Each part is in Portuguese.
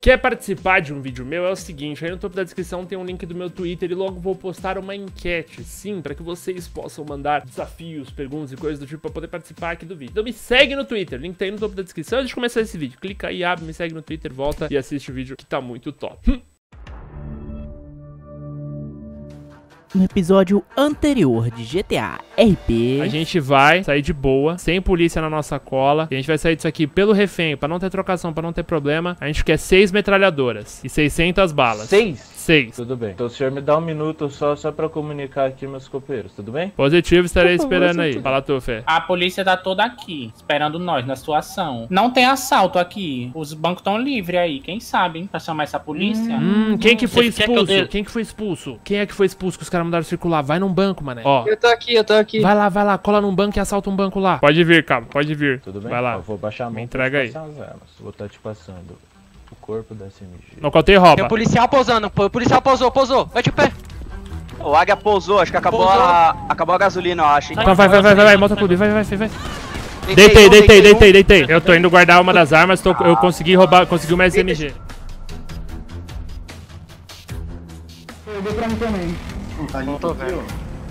Quer participar de um vídeo meu? É o seguinte, aí no topo da descrição tem um link do meu Twitter e logo vou postar uma enquete, sim, para que vocês possam mandar desafios, perguntas e coisas do tipo para poder participar aqui do vídeo. Então me segue no Twitter, link tá aí no topo da descrição. Antes de começar esse vídeo, clica aí, abre, me segue no Twitter, volta e assiste o vídeo que tá muito top. No episódio anterior de GTA RP, A gente vai sair de boa, sem polícia na nossa cola. E a gente vai sair disso aqui pelo refém, pra não ter trocação, pra não ter problema. A gente quer 6 metralhadoras e 600 balas. 6? 6. Tudo bem. Então o senhor me dá um minuto só pra comunicar aqui meus companheiros, tudo bem? Positivo, estarei esperando aí. Fala tu, Fê. A polícia tá toda aqui, esperando nós na situação. Não tem assalto aqui. Os bancos estão livres aí. Quem sabe, hein? Pra chamar essa polícia. Quem que foi Você quer que eu expulso? dê- Quem que foi expulso? Quem é que foi expulso que os caras mandaram circular? Vai num banco, mané. Ó, Eu tô aqui. vai lá, cola num banco e assalta um banco lá. Pode vir, cabo, pode vir. Tudo bem? Vai lá. Eu vou baixar a mão. Me entrega pra aí. te passar as armas. Vou estar te passando o corpo da SMG. Nocauteio e rouba. Tem um policial pousando, o policial pousou, vai de pé. O Águia pousou, acho que acabou a gasolina, eu acho. Então vai, motoclube, vai. Deitei. Eu tô indo guardar uma das armas, eu consegui roubar, consegui uma SMG. Não tô vendo.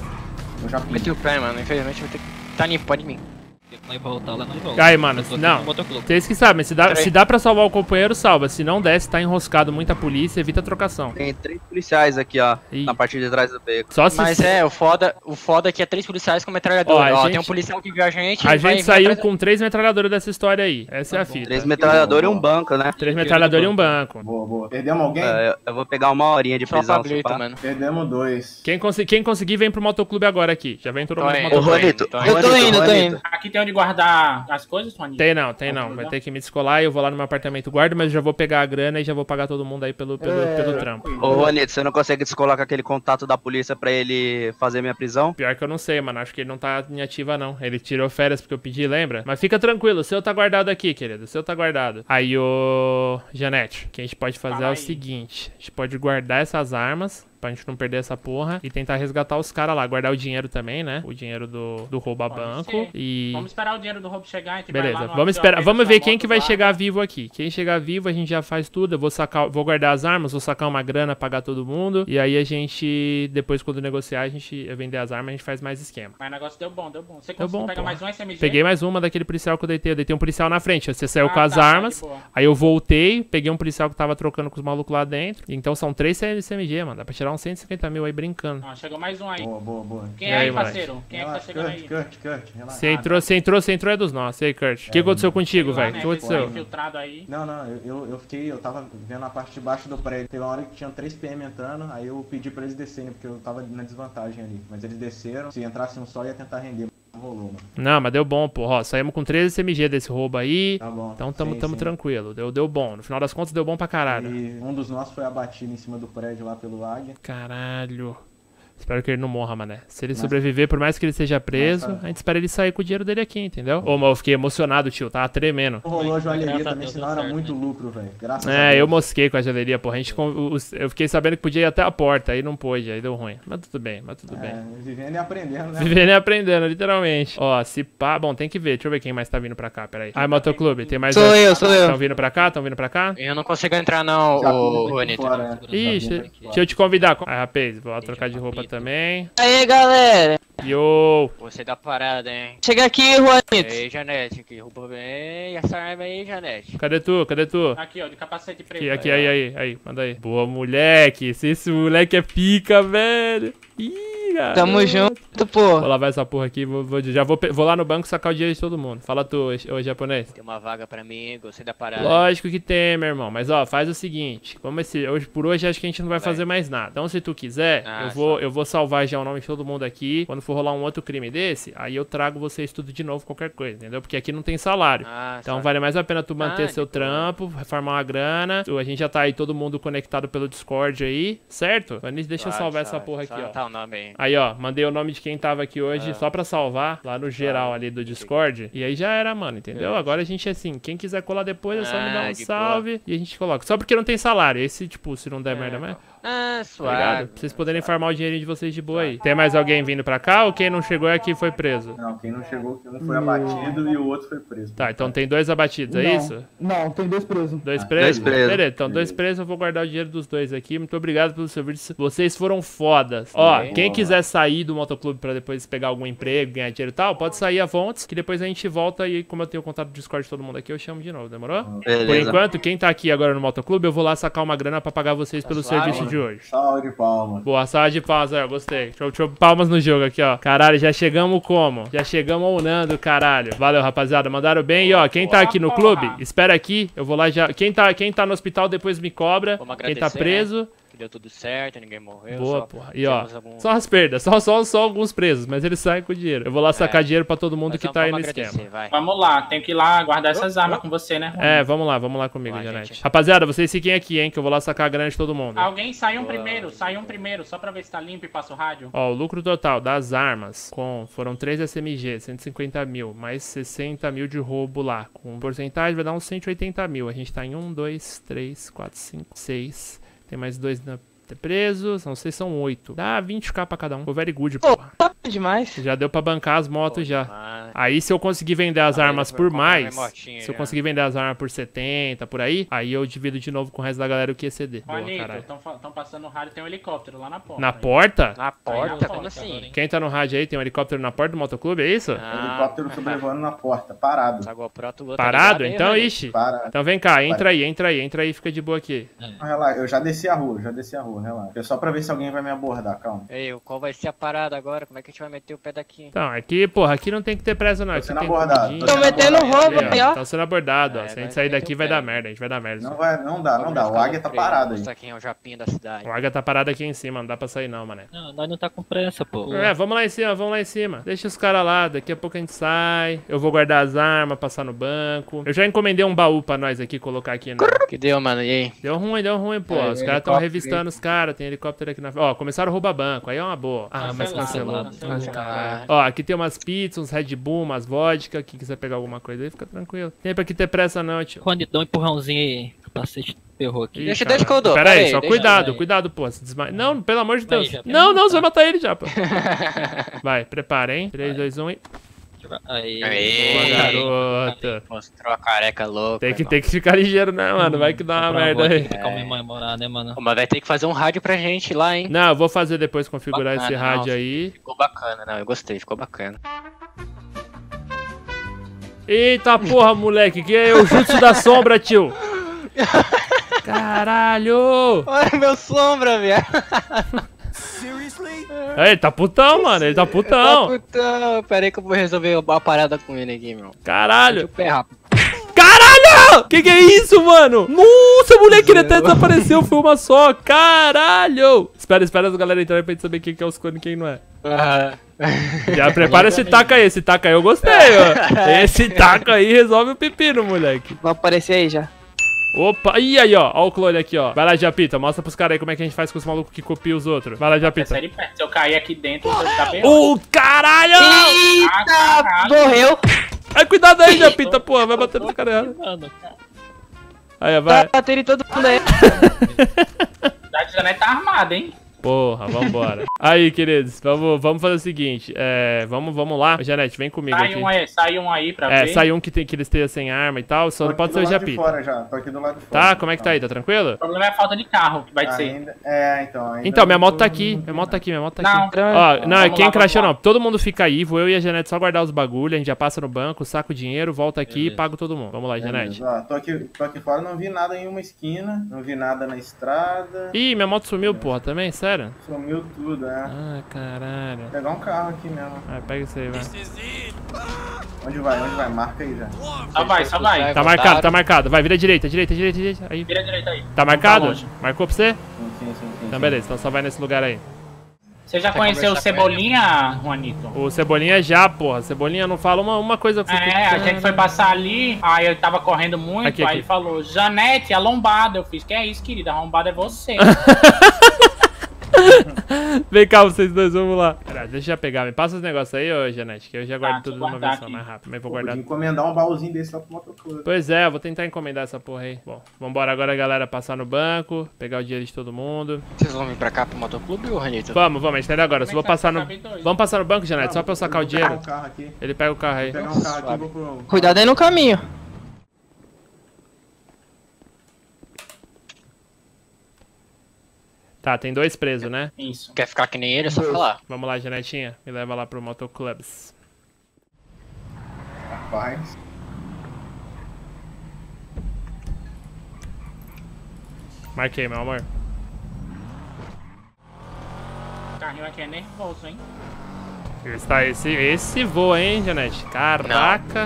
Eu já Meti o pé, mano, infelizmente vai ter que tá limpo de mim. Vai voltar lá, não volta. Aí, mano, Eu tô aqui não. no motoclube. Vocês que sabem, se dá pra salvar o companheiro, salva. Se não der, se tá enroscado muita polícia, evita a trocação. Tem 3 policiais aqui, ó, Ih. na parte de trás do beco. Só se Mas o foda é que é 3 policiais com metralhadora. Ó, a Ó, gente- tem um policial que viu a gente. a ele vai gente vir saiu atrás- com 3 metralhadoras dessa história aí. Essa é a fita. 3 metralhadores e um banco, né? 3 metralhadoras e um banco. Boa. Perdemos alguém? Eu vou pegar uma horinha de Só prisão. Pablito, se pá. mano. Perdemos 2. Quem conseguir, vem pro motoclube agora aqui. Já vem todo mundo pro Tô motoclube. Juanito, Eu tô Juanito. Aqui tem onde guardar as coisas, Juanito? Tem não. Vai ter que me descolar e eu vou lá no meu apartamento guardo, mas eu já vou pegar a grana e já vou pagar todo mundo aí pelo trampo. Ô, Juanito, você não consegue descolar com aquele contato da polícia pra ele fazer minha prisão? Pior que eu não sei, mano. Acho que ele não tá em ativa, não. Ele tirou férias porque eu pedi, lembra? Mas fica tranquilo, o seu tá guardado aqui, querido. O seu tá guardado. Aí, ô... Janete, o que a gente pode fazer Fala é o aí. seguinte. A gente pode guardar essas armas pra gente não perder essa porra e tentar resgatar os caras lá. Guardar o dinheiro também, né? O dinheiro do rouba Pode banco. ser. E... Vamos esperar o dinheiro do roubo chegar. A gente vai Beleza, lá no vamos hotel, esperar. pega Vamos sua ver quem moto, que vai guarda. chegar vivo aqui. Quem chegar vivo, a gente já faz tudo. Eu vou guardar as armas, vou sacar uma grana, pagar todo mundo. E aí a gente, depois quando negociar, eu vender as armas, a gente faz mais esquema. Mas o negócio deu bom. Você Deu conseguiu bom, pegar porra. mais um SMG? Peguei mais uma daquele policial que eu deitei. Eu deitei um policial na frente. Você saiu com as tá, armas. de boa. Aí eu voltei, peguei um policial que tava trocando com os malucos lá dentro. Então são 3 CMG, mano. Dá pra tirar uns 150 mil aí brincando. Ó, chegou mais um aí. Boa. Quem E é aí, aí, moleque? parceiro? Quem é que tá chegando aí? Kurt, relaxa. Você entrou é dos nossos. E aí, Kurt? O que aconteceu contigo, Sei lá, velho? O né, que foi aconteceu? infiltrado aí. Não, eu tava vendo a parte de baixo do prédio. Teve uma hora que tinha 3 PM entrando, aí eu pedi pra eles descerem, porque eu tava na desvantagem ali. Mas eles desceram, se entrasse um só ia tentar render. Não rolou, mano. Não, mas deu bom, porra. Ó, saímos com 13 CMG desse roubo aí. Tá bom. Então tamo Sim. tranquilo. Deu bom. No final das contas, deu bom pra caralho. E um dos nossos foi abatido em cima do prédio lá pelo Águia. Caralho. Espero que ele não morra, mané. Se ele sobreviver, por mais que ele seja preso, Nossa. a gente espera ele sair com o dinheiro dele aqui, entendeu? Ô, mas eu fiquei emocionado, tio. Tava tremendo. Não rolou a joalheria Graças a também, Deus, senão deu era certo, muito né? lucro, velho. Graças a É, Deus. eu mosquei com a joalheria, porra. Eu fiquei sabendo que podia ir até a porta, aí não pôde, aí deu ruim. Mas tudo bem. Vivendo e aprendendo, né? Vivendo e aprendendo, literalmente. Ó, se pá... Bom, tem que ver. Deixa eu ver quem mais tá vindo pra cá, peraí. Ai, Motoclube, tem mais... Sou eu. Tão vindo pra cá? Eu não consigo entrar não, Já ô fui daqui Juanito. fora, né? Ixi, deixa eu te convidar. Ah, rapaz, vou lá trocar de roupa também. Aí, galera. Yo! Você dá parada, hein? Chega aqui, Juanito. Ei, Janete, que roupa bem essa arma aí, Janete. Cadê tu? Aqui, ó, de capacete preto. Aqui, aí, manda aí. Boa, moleque. Esse moleque é pica, velho. Ih, cara. Tamo junto, pô. Vou lavar essa porra aqui, vou lá no banco sacar o dinheiro de todo mundo. Fala tu, ô japonês. Tem uma vaga pra mim, gostei da parada. Lógico que tem, meu irmão. Mas ó, faz o seguinte. Como por hoje acho que a gente não vai fazer mais nada. Então se tu quiser, eu vou salvar já o nome de todo mundo aqui. Quando for rolar um outro crime desse, aí eu trago vocês tudo de novo, qualquer coisa, entendeu? Porque aqui não tem salário. Então vale mais a pena tu manter seu trampo, reformar uma grana. A gente já tá aí todo mundo conectado pelo Discord aí, certo? Mas deixa eu salvar essa porra aqui, ó. Tá o nome aí. Aí, ó, mandei o nome de quem tava aqui hoje só pra salvar lá no geral ali do Discord. E aí já era, mano, entendeu? Agora a gente, assim, quem quiser colar depois é só me dar um de salve e a gente coloca. Só porque não tem salário. Esse, tipo, se não der merda, mas... Ah, suave. Obrigado. Pra vocês poderem farmar o dinheirinho de vocês de boa aí. Tem mais alguém vindo pra cá ou quem não chegou aqui foi preso? Não, quem não chegou, um foi abatido e o outro foi preso. Tá, então tem 2 abatidos, é isso? Não, tem 2 presos. 2 presos? 2 presos. Beleza, então 2 presos, eu vou guardar o dinheiro dos 2 aqui. Muito obrigado pelo serviço. Vocês foram fodas. Ó, quem quiser sair do motoclube pra depois pegar algum emprego, ganhar dinheiro e tal, pode sair a Vontes, que depois a gente volta e como eu tenho o contato do Discord de todo mundo aqui, eu chamo de novo, demorou? Beleza. Por enquanto, quem tá aqui agora no motoclube, eu vou lá sacar uma grana pra pagar vocês pelo serviço de hoje. Salve de palmas. Boa, salva de palmas, aí, ó, gostei. Deixa eu palmas no jogo aqui, ó. Caralho, já chegamos como? Já chegamos ounando, caralho. Valeu, rapaziada, mandaram bem. E ó, quem tá aqui no clube, espera aqui, eu vou lá já. Quem tá no hospital depois me cobra. Quem tá preso... Que deu tudo certo, ninguém morreu. Boa, porra. E ó, só as perdas, só alguns presos, mas eles saem com dinheiro. Eu vou lá sacar dinheiro pra todo mundo que tá aí no esquema. Vamos lá, tenho que ir lá guardar essas armas com você, né? É, vamos lá comigo, Janete. Rapaziada, vocês fiquem aqui, hein, que eu vou lá sacar a grana de todo mundo. Alguém sai um primeiro, só pra ver se tá limpo e passa o rádio. Ó, o lucro total das armas foram 3 SMG, 150 mil, mais 60 mil de roubo lá. Com porcentagem vai dar uns 180 mil. A gente tá em 1, 2, 3, 4, 5, 6... Tem mais 2 presos, não sei, são 8. Dá 20k pra cada um. Ficou very good, pô. Tá demais. Já deu pra bancar as motos já. Aí se eu conseguir vender as armas por mais, se eu conseguir vender as armas por 70, por aí eu divido de novo com o resto da galera o que exceder. Boa, caralho. Estão passando no rádio, tem um helicóptero lá na porta. Na porta? Na porta? Como assim? Quem tá no rádio aí, tem um helicóptero na porta do motoclube, é isso? Helicóptero sobrevoando na porta, parado. Parado? Então, ixi. Então vem cá, entra aí, fica de boa aqui. Relaxa, eu já desci a rua, relaxa. É só pra ver se alguém vai me abordar, calma. Ei, qual vai ser a parada agora? Como é que a gente vai meter o pé daqui? Então, aqui, porra, aqui não tem que ter pressa não. Tô sendo abordado. Tô metendo roubo aí, ó. Estão sendo abordados, ó. Se a gente sair daqui vai dar merda, a gente vai dar merda. Não dá. O Águia tá parado aí. Quem é o japinha da cidade? O Águia tá parado aqui em cima, não dá pra sair não, mané. Não, nós não tá com pressa, pô. É, vamos lá em cima. Deixa os caras lá, daqui a pouco a gente sai. Eu vou guardar as armas, passar no banco. Eu já encomendei um baú pra nós aqui, colocar aqui no... Que deu, mano? E aí? Deu ruim, pô. Os caras tão revistando os caras, tem helicóptero aqui na frente. Ó, começaram a roubar banco, aí é uma boa. Ah, mas cancelou. Ó, aqui tem umas pizzas, uns Red Bull, umas vodka. Quem quiser pegar alguma coisa aí, fica tranquilo. Tem pra que ter pressa não, tio. Quando dá um empurrãozinho aí, capacete ferrou aqui. Deixa que eu dou. Pera aí, só cuidado, pô. Se desmaia. Não, pelo amor de Deus. Não, você vai matar ele já, pô. Vai, prepara, hein. 3, 2, 1 e... Aí, boa, garota. Mostrou a careca louca. Tem que ficar ligeiro, né, mano? Vai que dá uma merda aí. Comemorar, né, mano? Mas vai ter que fazer um rádio pra gente lá, hein? Não, eu vou fazer depois, configurar esse rádio aí. Ficou bacana, eu gostei, ficou bacana. Eita porra, moleque, que é o jutsu da sombra, tio. Caralho. Olha meu sombra, velho. Ele tá putão, mano, ele tá putão. Pera aí que eu vou resolver uma parada com ele aqui, meu. Caralho. Pé rápido. Caralho! Que é isso, mano? Nossa, moleque, ele até desapareceu, foi uma só. Caralho! Espera as galera entrarem pra gente saber quem que é os clones e quem não é. Já prepara esse taco aí, eu gostei, ó. Esse taco aí resolve o pepino, moleque. Vai aparecer aí já. Opa, e aí, ó o clone aqui, ó. Vai lá, Japita, mostra pros caras aí como é que a gente faz com os malucos que copiam os outros. Vai lá, Japita. Se eu cair aqui dentro, tá bem. Caralho! Eita, morreu. Ai, cuidado aí, Japita, porra, vai bater no cara errado. Aí, vai. Tá batendo em todo mundo aí. A Janete tá armada, hein? Porra, vambora. Aí, queridos, vamos fazer o seguinte. Vamos lá. Janete, vem comigo aqui. Sai um aí pra ver. Sai um que eles estejam sem arma e tal, só não pode ser o Japita. Tô aqui do lado de fora. Tá, como é que tá aí? Tá tranquilo? O problema é a falta de carro que vai ser. Então, minha moto tá aqui. Minha moto tá aqui. Não, quem crashou não. Todo mundo fica aí, vou eu e a Janete só guardar os bagulho, a gente já passa no banco, saca o dinheiro, volta aqui e paga todo mundo. Vamos lá, Janete. Tô aqui fora, não vi nada em uma esquina, não vi nada na estrada. Ih, minha moto sumiu, porra, também? Sério? Sumiu tudo, Ah, caralho. Vou pegar um carro aqui mesmo. Pega isso aí, vai. Onde vai? Marca aí já. Só vai. Tá marcado. Vai, vira direita. Aí. Vira direita aí. Tá marcado? Marcou pra você? Sim. Então beleza, então só vai nesse lugar aí. Você já conheceu o Cebolinha, Juanito? O Cebolinha já, porra. Cebolinha não fala uma coisa... A gente foi passar ali, aí eu tava correndo muito, aqui. Aí ele falou, Janete, a lombada. Eu fiz, que é isso, querida? A lombada é você. Vem cá, vocês dois, vamos lá. Pera, deixa eu pegar. Me passa os negócios aí, ô, Janete, que eu já guardo tudo numa vez só, mais rápido. Mas vou guardar. Podia encomendar um baúzinho desse lá pro motoclube. Pois é, eu vou tentar encomendar essa porra aí. Bom, vambora agora, galera, passar no banco, pegar o dinheiro de todo mundo. Vocês vão vir pra cá pro motoclube, ô Ranito? Vamos, a gente tá indo agora. Só vou passar no... Vamos passar no banco, Janete, só pra eu sacar o dinheiro. Ele pega o carro aí. Vou pegar um carro aqui e vou pro... Cuidado aí no caminho. Tá, tem 2 presos, né? Isso. Quer ficar que nem ele, é só falar. Vamos lá, Janetinha. Me leva lá pro Motoclubs. Rapaz. Marquei, meu amor. O carrinho aqui é nervoso, hein? Esse voa, hein, Janete? Caraca.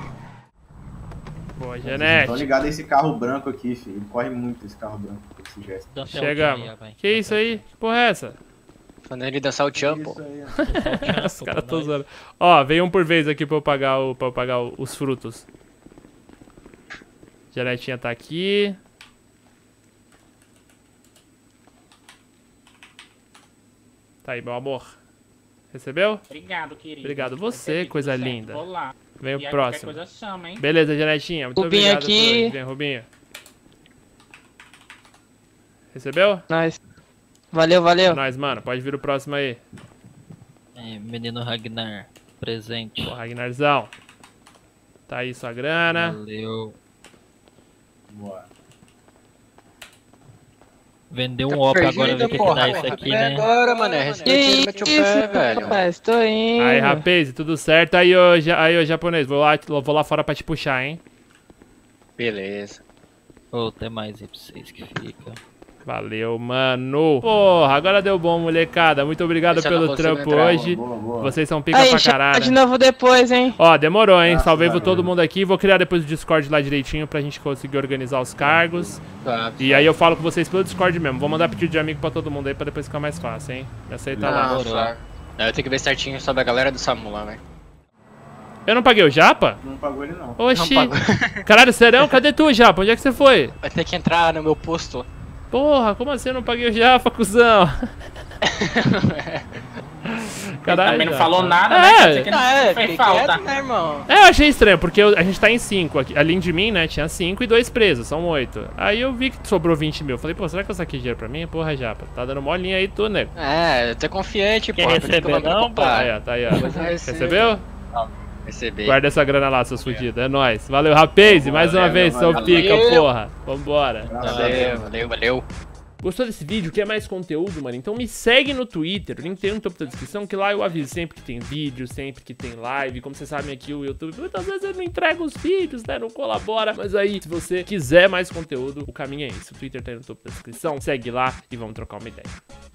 Boa, Janete. Tô ligado a esse carro branco aqui, filho. Ele corre muito esse carro branco, esse gesto. Chegamos. Que isso aí? Que porra é essa? Quando ele dançar o tchan, pô. Os caras tão zoando. Ó, veio um por vez aqui pra eu pagar, os frutos. Janetinha tá aqui. Tá aí, meu amor. Recebeu? Obrigado, querido. Obrigado você, Recebi, coisa tudo certo. linda. Vou lá. Vem E o aí, próximo. qualquer coisa chama, hein? Beleza, Janetinha. Muito Rubinho obrigado. aqui. Vem, Rubinho. Recebeu? Nice. Valeu, valeu. Nós, mano. Pode vir o próximo aí. É, menino Ragnar, presente. Ô, Ragnarzão. Tá aí sua grana. Valeu. Boa. Vendeu um OP agora, ver o que dá isso aqui, né? Agora, mané. Respeita, mete o pé, velho. Rapaz, tô indo. Aí, rapaz, tudo certo. Aí, ô japonês. Vou lá fora pra te puxar, hein? Beleza. Ô, até mais aí pra vocês que fica. Valeu, mano. Porra, agora deu bom, molecada. Muito obrigado Esse eu não pelo consigo trampo entrar, hoje. Boa, boa. Vocês são pica Aí, pra chama caralho. de novo depois, hein? Ó, demorou, hein? Graças Salvei a todo Deus. mundo aqui. Vou criar depois o Discord lá direitinho pra gente conseguir organizar os cargos. Tá. E aí eu falo com vocês pelo Discord mesmo. Vou mandar pedido de amigo pra todo mundo aí pra depois ficar mais fácil, hein? Me aceita lá. Nossa. Eu tenho que ver certinho sobre a galera do SAMU lá, velho. Eu não paguei o Japa? Não pagou ele, não. Oxi. Não pagou. Caralho, serão? Cadê tu, Japa? Onde é que você foi? Vai ter que entrar no meu posto. Porra, como assim eu não paguei o Japa, cuzão? Caralho. Também não Japa. falou nada, É. né? Quer dizer que não fez fiquei falta. quieto, né, irmão? É, eu achei estranho, porque a gente tá em 5 aqui. Além de mim, né, tinha 5 e 2 presos, são 8. Aí eu vi que sobrou 20 mil. Falei, pô, será que eu saquei dinheiro pra mim? Porra, Japa, tá dando molinha aí tu, nego. É, eu tô confiante, pô. Quer receber não, pô? Tá aí, ó, tá aí, ó. Recebeu? Recebi. Guarda essa grana lá, seus fudidos. É nóis. Valeu, rapaz. Mais uma vez, são valeu. pica, porra. Vambora. Valeu. Gostou desse vídeo? Quer mais conteúdo, mano? Então me segue no Twitter, o link tem no topo da descrição, que lá eu aviso sempre que tem vídeo, sempre que tem live. Como vocês sabem aqui, o YouTube muitas vezes ele não entrega os vídeos, né? Não colabora. Mas aí, se você quiser mais conteúdo, o caminho é esse. O Twitter tá aí no topo da descrição. Segue lá e vamos trocar uma ideia.